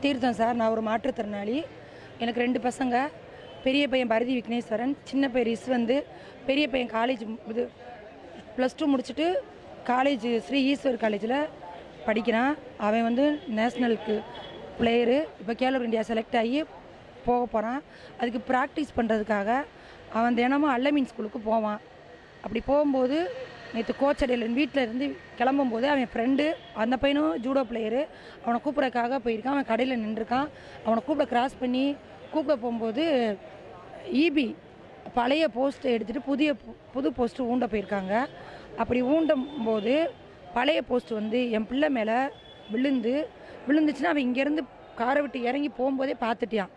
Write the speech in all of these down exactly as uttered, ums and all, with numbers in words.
தீர்த்தம் சார். நான் ஒரு மாற்றுத்திறனாளி. எனக்கு ரெண்டு பசங்க. பெரிய பையன் பரதி விக்னேஸ்வரன், சின்ன பையன் ரிஸ்வந்து. பெரிய பையன் காலேஜ் இது ப்ளஸ் டூ முடிச்சுட்டு காலேஜ் ஸ்ரீ ஈஸ்வர் காலேஜில் படிக்கிறான். அவன் வந்து நேஷ்னலுக்கு பிளேயரு. இப்போ கேலோ இந்தியா செலக்ட் ஆகி போக போகிறான். அதுக்கு ப்ராக்டிஸ் பண்ணுறதுக்காக அவன் தினமும் அல்லமீன் ஸ்கூலுக்கு போவான். அப்படி போகும்போது நேற்று கோச்சடையில் வீட்டில் இருந்து கிளம்பும்போது அவன் ஃப்ரெண்டு, அந்த பையனும் ஜூடோ பிளேயரு, அவனை கூப்பிட்றதுக்காக போயிருக்கான். அவன் கடையில் நின்றுருக்கான். அவனை கூப்பிட கிராஸ் பண்ணி கூப்பிட போகும்போது ஈபி பழைய போஸ்ட்டை எடுத்துகிட்டு புதிய புது போஸ்ட்டு ஊண்ட போயிருக்காங்க. அப்படி ஊண்டும் போது பழைய போஸ்ட் வந்து என் பிள்ளை மேலே விழுந்து விழுந்துச்சுன்னா அவன் இங்கேருந்து காரை விட்டு இறங்கி போகும்போதே பார்த்துட்டியான்.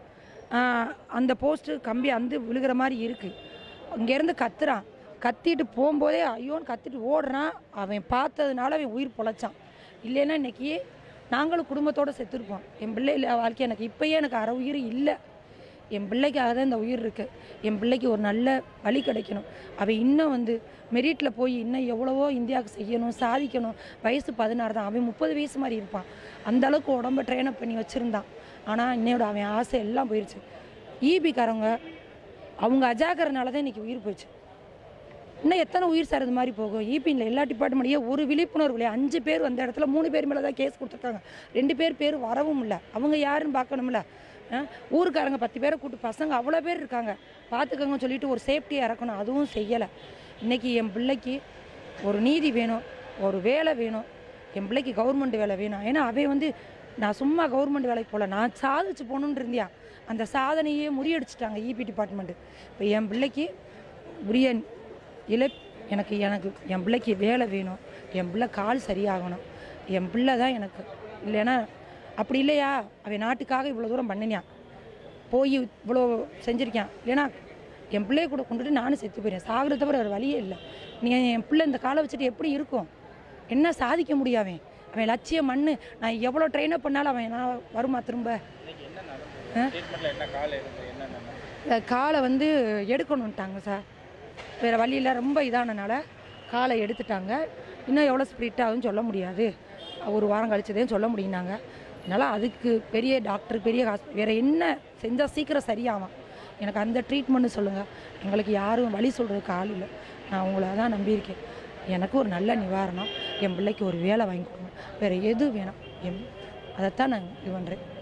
அந்த போஸ்ட்டு கம்பி வந்து விழுகிற மாதிரி இருக்குது. அங்கேருந்து கத்துறான். கத்திட்டு போகும்போதே ஐயோன்னு கத்திட்டு ஓடுறான். அவன் பார்த்ததுனால அவன் உயிர் பொழைச்சான். இல்லைன்னா இன்றைக்கி நாங்களும் குடும்பத்தோடு செத்துருப்போம். என் பிள்ளை இல்லை வாழ்க்கை எனக்கு இப்போயே எனக்கு அரை உயிர் இல்லை. என் பிள்ளைக்காக தான் இந்த உயிர் இருக்குது. என் பிள்ளைக்கு ஒரு நல்ல வழி கிடைக்கணும். அவன் இன்னும் வந்து மெரிட்டில் போய் இன்னும் எவ்வளவோ இந்தியாவுக்கு செய்யணும், சாதிக்கணும். வயசு பதினாறு தான். அவன் முப்பது வயசு மாதிரி இருப்பான். அந்தளவுக்கு உடம்ப ட்ரெயினப் பண்ணி வச்சுருந்தான். ஆனால் இன்னையோட அவன் ஆசை எல்லாம் போயிடுச்சு. ஈபிக்காரங்க அவங்க அஜாக்கிறனால தான் இன்றைக்கி உயிர் போயிடுச்சு. இன்னும் எத்தனை உயிர் சார் இது மாதிரி போகும்? ஈபியில் எல்லா டிபார்ட்மெண்ட்லேயே ஒரு விழிப்புணர்வு இல்லையா? அஞ்சு பேர் அந்த இடத்துல மூணு பேர் மேலே தான் கேஸ் கொடுத்துருக்காங்க. ரெண்டு பேர் பேர் வரவும் இல்லை. அவங்க யாருன்னு பார்க்கணும்ல. ஊருக்காரங்க பத்து பேரை கூப்பிட்டு பசங்க அவ்வளோ பேர் இருக்காங்க, பார்த்துக்கோங்க சொல்லிட்டு ஒரு சேஃப்டியாக இறக்கணும். அதுவும் செய்யலை. இன்றைக்கி என் பிள்ளைக்கு ஒரு நீதி வேணும், ஒரு வேலை வேணும். என் பிள்ளைக்கு கவர்மெண்ட் வேலை வேணும். ஏன்னா அவன் வந்து நான் சும்மா கவர்மெண்ட் வேலைக்கு போகல, நான் சாதிச்சு போகணுன்னு இருந்தியா. அந்த சாதனையே முறியடிச்சிட்டாங்க ஈபி டிபார்ட்மெண்ட்டு. இப்போ என் பிள்ளைக்கு உரிய இழ எனக்கு எனக்கு என் பிள்ளைக்கு வேலை வேணும். என் பிள்ளை கால் சரியாகணும். என் பிள்ளை தான் எனக்கு. இல்லைன்னா அப்படி இல்லையா அவன் நாட்டுக்காக இவ்வளோ தூரம் பண்ணினான், போய் இவ்வளோ செஞ்சுருக்கான். இல்லைன்னா என் பிள்ளைய கூட கொண்டுட்டு நானும் செத்து போயிடுறேன். சாகிறது தவிர ஒரு வழியே இல்லை. நீ என் பிள்ளை இந்த காலை வச்சுட்டு எப்படி இருக்கும்? என்ன சாதிக்க முடியாவே? அவன் லட்சியம் மண்ணு. நான் எவ்வளோ ட்ரெயினப் பண்ணாலும் அவன் நான் வருமா திரும்ப? காலை வந்து எடுக்கணுன்ட்டாங்க சார். வேறு வழியில் ரொம்ப இதானனால காலை எடுத்துட்டாங்க. இன்னும் எவ்வளோ ஸ்ப்ரிட் ஆகுதுன்னு சொல்ல முடியாது. ஒரு வாரம் கழிச்சதேன்னு சொல்ல முடியுனாங்க. அதனால் அதுக்கு பெரிய டாக்டர், பெரிய ஹாஸ்பிட்டல் வேறு என்ன செஞ்சால் சீக்கிரம் சரியாகும்? எனக்கு அந்த ட்ரீட்மெண்ட்டு சொல்லுங்கள். எங்களுக்கு யாரும் வழி சொல்கிறதுக்கு ஆள் இல்லை. நான் உங்களை தான் நம்பியிருக்கேன். எனக்கு ஒரு நல்ல நிவாரணம், என் பிள்ளைக்கு ஒரு வேலை வாங்கி கொடுக்கணும். வேறு எது வேணாம். என் அதைத்தான் நான் இது பண்ணுறேன்.